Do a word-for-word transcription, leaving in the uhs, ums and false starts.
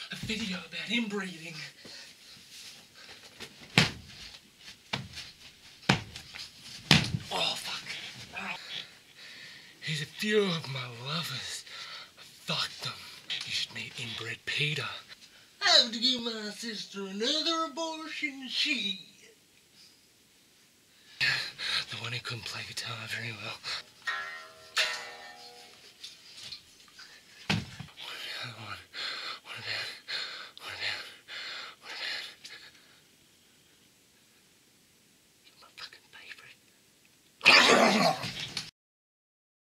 a video about inbreeding. Oh, fuck. Ow. Here's a few of my lovers. Fuck them. You should meet inbred Peter. I have to give my sister another abortion. She. The one who couldn't play guitar very well.